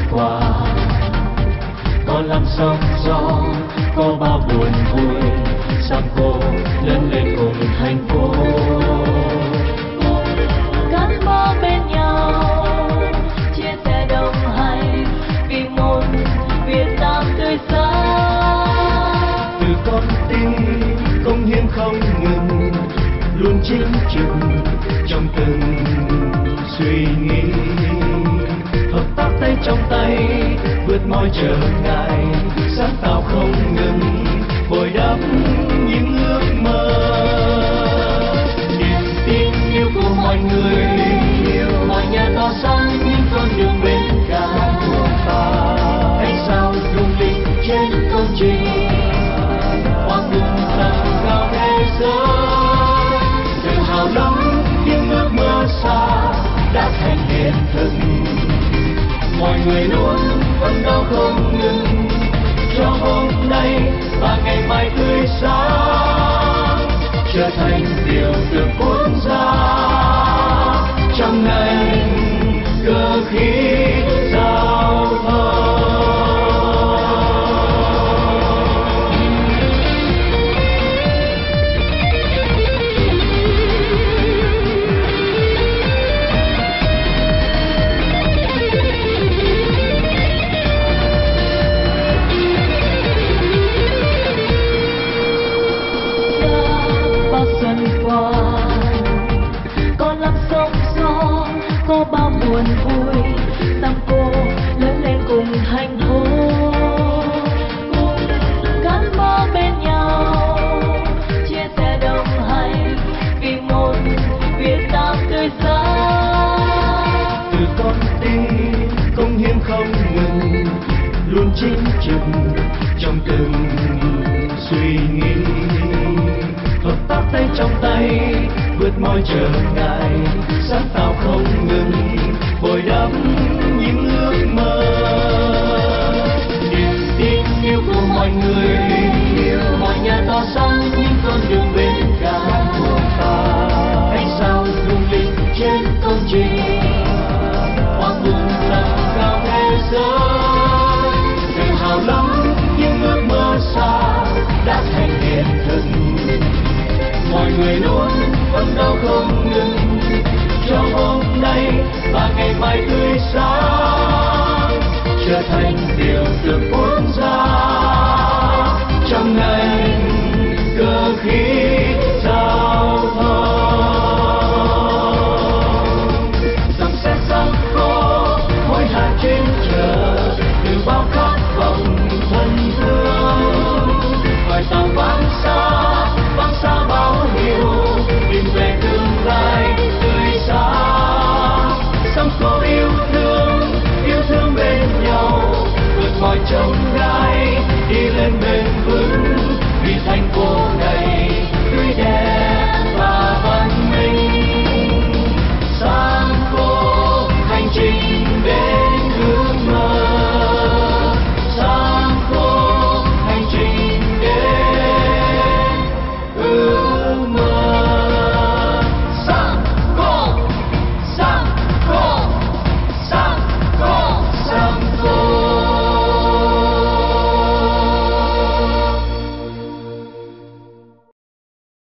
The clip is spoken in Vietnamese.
qua. Có lắm sóng gió, có bao buồn vui, sao cô lớn lên cùng thành phố. Gắn bó bên nhau, chia sẻ đồng hành vì một Việt Nam tươi sáng. Từ con tim cống hiến không ngừng, luôn chính trực trong từng suy nghĩ. Hợp tác tay trong tay, vượt mọi trở ngại, sáng tạo không ngừng, bồi đắp những ước mơ. Niềm tin yêu của mọi người, mọi nhà tỏa sáng những con đường bên cạnh. Hãy sao lung linh trên công trình, hoa cùng tầm cao thế giới. Tự hào lắm những ước mơ xa đã thành hiện thực. Mọi người luôn phấn đấu không ngừng cho hôm nay và ngày mai tươi sáng, trở thành biểu tượng quốc gia trong ngành cơ khí giao thông. Có bao buồn vui, sao cô lớn lên cùng thành phố. Gắn bó bên nhau, chia sẻ đồng hành vì một Việt Nam tươi sáng. Từ con tim cống hiến không ngừng, luôn chính trực trong từng suy nghĩ. Hợp tác tay trong tay, vượt mọi trở ngại, sáng tạo không ngừng, bồi đắp những ước mơ. Niềm tin yêu của mọi người, mọi nhà tỏa sáng những con đường bên cạnh. Hãy sao lung linh trên công trình, hoa cùng tầm cao thế giới. Tự hào lắm những ước mơ xa đã thành hiện thực. Mọi người luôn phấn đấu không ngừng cho hôm nay và ngày mai tươi sáng, trở thành biểu tượng quốc gia trong ngành cơ khí